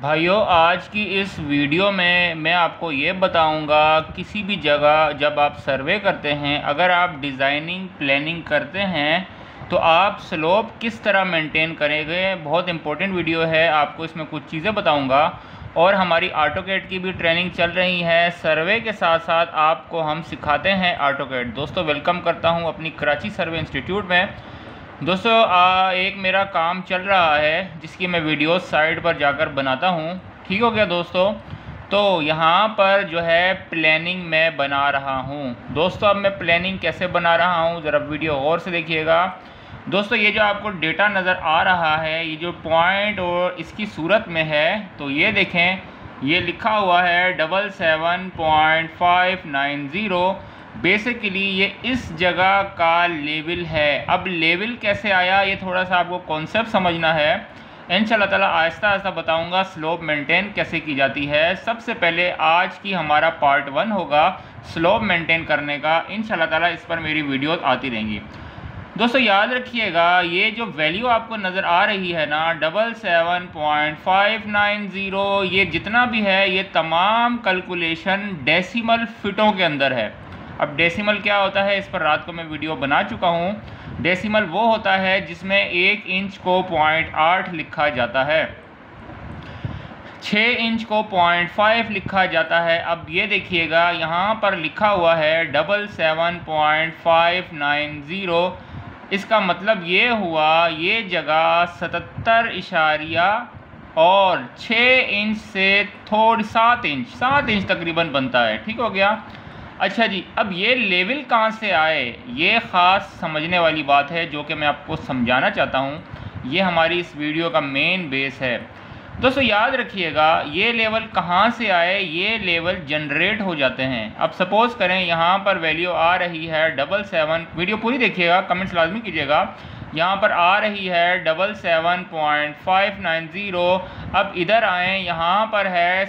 भाइयों, आज की इस वीडियो में मैं आपको ये बताऊंगा किसी भी जगह जब आप सर्वे करते हैं, अगर आप डिज़ाइनिंग प्लानिंग करते हैं तो आप स्लोप किस तरह मेंटेन करेंगे। बहुत इंपॉर्टेंट वीडियो है। आपको इसमें कुछ चीज़ें बताऊंगा और हमारी ऑटोकैड की भी ट्रेनिंग चल रही है। सर्वे के साथ साथ आपको हम सिखाते हैं ऑटोकैड। दोस्तों, वेलकम करता हूँ अपनी कराची सर्वे इंस्टीट्यूट में। दोस्तों, एक मेरा काम चल रहा है जिसकी मैं वीडियो साइड पर जाकर बनाता हूँ। ठीक हो गया दोस्तों। तो यहाँ पर जो है प्लानिंग मैं बना रहा हूँ। दोस्तों, अब मैं प्लानिंग कैसे बना रहा हूँ ज़रा वीडियो गौर से देखिएगा। दोस्तों, ये जो आपको डेटा नज़र आ रहा है, ये जो पॉइंट और इसकी सूरत में है, तो ये देखें, ये लिखा हुआ है 77.590। बेसिकली ये इस जगह का लेवल है। अब लेवल कैसे आया, ये थोड़ा सा आपको कॉन्सेप्ट समझना है। इंशाल्लाह ताला आहिस्ता आहिस्ता बताऊंगा स्लोप मेंटेन कैसे की जाती है। सबसे पहले आज की हमारा पार्ट 1 होगा स्लोप मेंटेन करने का। इंशाल्लाह ताला इस पर मेरी वीडियो आती रहेंगी। दोस्तों, याद रखिएगा, ये जो वैल्यू आपको नज़र आ रही है ना 77.590, ये जितना भी है ये तमाम कैलकुलेशन डेसिमल फिटों के अंदर है। अब डेसिमल क्या होता है, इस पर रात को मैं वीडियो बना चुका हूँ। डेसिमल वो होता है जिसमें 1 इंच को 0.8 लिखा जाता है, 6 इंच को 0.5 लिखा जाता है। अब ये देखिएगा, यहाँ पर लिखा हुआ है 77.590। इसका मतलब ये हुआ ये जगह 77 इशारिया और 6 इंच से थोड़ी 7 इंच तकरीबन बनता है। ठीक हो गया। अच्छा जी, अब ये लेवल कहाँ से आए, ये ख़ास समझने वाली बात है जो कि मैं आपको समझाना चाहता हूँ। ये हमारी इस वीडियो का मेन बेस है। दोस्तों, याद रखिएगा, ये लेवल कहाँ से आए, ये लेवल जनरेट हो जाते हैं। अब सपोज़ करें यहाँ पर वैल्यू आ रही है 77। वीडियो पूरी देखिएगा, कमेंट्स लाजमी कीजिएगा। यहाँ पर आ रही है 77.590। अब इधर आएँ, यहाँ पर है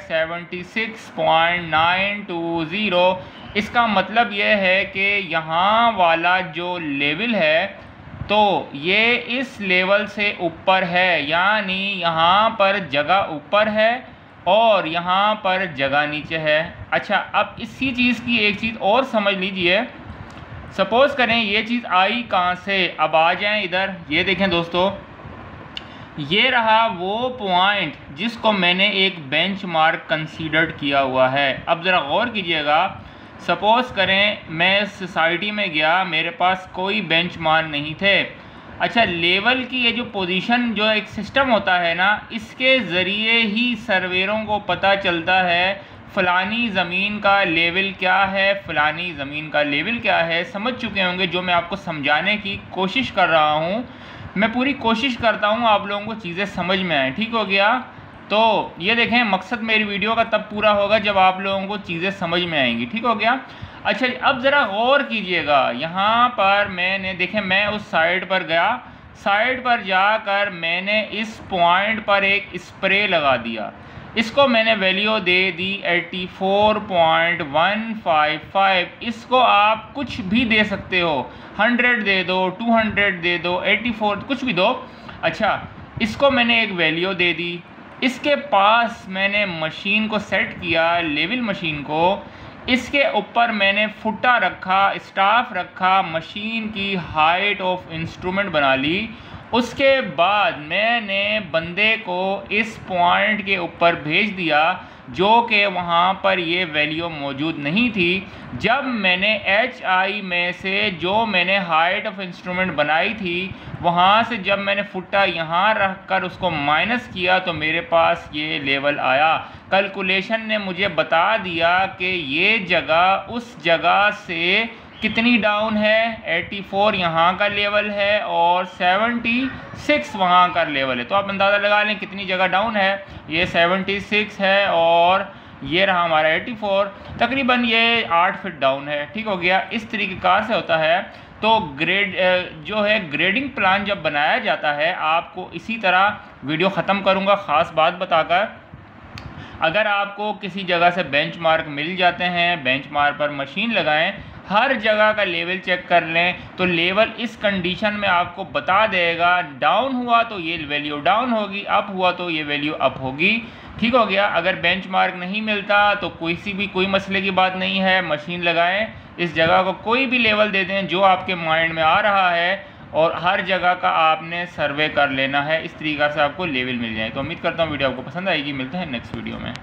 76.920। इसका मतलब ये है कि यहाँ वाला जो लेवल है तो ये इस लेवल से ऊपर है, यानी यहाँ पर जगह ऊपर है और यहाँ पर जगह नीचे है। अच्छा, अब इसी चीज़ की एक चीज़ और समझ लीजिए। सपोज़ करें ये चीज़ आई कहाँ से, अब आ जाएं इधर। ये देखें दोस्तों, ये रहा वो पॉइंट जिसको मैंने एक बेंचमार्क कंसीडर किया हुआ है। अब ज़रा गौर कीजिएगा। सपोज़ करें मैं सोसाइटी में गया, मेरे पास कोई बेंचमार्क नहीं थे। अच्छा, लेवल की ये जो पोजीशन, जो एक सिस्टम होता है ना, इसके ज़रिए ही सर्वेरों को पता चलता है फ़लानी ज़मीन का लेवल क्या है, फ़लानी ज़मीन का लेवल क्या है। समझ चुके होंगे जो मैं आपको समझाने की कोशिश कर रहा हूँ। मैं पूरी कोशिश करता हूँ आप लोगों को चीज़ें समझ में आए। ठीक हो गया। तो ये देखें, मकसद मेरी वीडियो का तब पूरा होगा जब आप लोगों को चीज़ें समझ में आएंगी। ठीक हो गया। अच्छा, अब ज़रा गौर कीजिएगा। यहाँ पर मैंने देखें, मैं उस साइड पर गया, साइड पर जाकर मैंने इस पॉइंट पर एक स्प्रे लगा दिया। इसको मैंने वैल्यू दे दी 84.155। इसको आप कुछ भी दे सकते हो, 100 दे दो, 200 दे दो, 84 कुछ भी दो। अच्छा, इसको मैंने एक वैल्यू दे दी। इसके पास मैंने मशीन को सेट किया, लेवल मशीन को। इसके ऊपर मैंने फुटा रखा, स्टाफ रखा, मशीन की हाइट ऑफ इंस्ट्रूमेंट बना ली। उसके बाद मैंने बंदे को इस पॉइंट के ऊपर भेज दिया जो कि वहाँ पर ये वैल्यू मौजूद नहीं थी। जब मैंने HI में से जो मैंने हाइट ऑफ इंस्ट्रूमेंट बनाई थी, वहाँ से जब मैंने फुटा यहाँ रख कर उसको माइनस किया तो मेरे पास ये लेवल आया। कैलकुलेशन ने मुझे बता दिया कि ये जगह उस जगह से कितनी डाउन है, 84 यहाँ का लेवल है और 76 वहाँ का लेवल है। तो आप अंदाज़ा लगा लें कितनी जगह डाउन है। ये 76 है और ये रहा हमारा 84, तकरीबन ये 8 फीट डाउन है। ठीक हो गया। इस तरीक़ेकार से होता है। तो जो है ग्रेडिंग प्लान जब बनाया जाता है, आपको इसी तरह वीडियो ख़त्म करूँगा ख़ास बात बताकर। अगर आपको किसी जगह से बेंचमार्क मिल जाते हैं, बेंचमार्क पर मशीन लगाएं, हर जगह का लेवल चेक कर लें तो लेवल इस कंडीशन में आपको बता देगा। डाउन हुआ तो ये वैल्यू डाउन होगी, अप हुआ तो ये वैल्यू अप होगी। ठीक हो गया। अगर बेंचमार्क नहीं मिलता तो कोई मसले की बात नहीं है, मशीन लगाएं, इस जगह को कोई भी लेवल दे दें जो आपके माइंड में आ रहा है और हर जगह का आपने सर्वे कर लेना है। इस तरीक़ा से आपको लेवल मिल जाए। तो उम्मीद करता हूँ वीडियो आपको पसंद आएगी। मिलते हैं नेक्स्ट वीडियो में।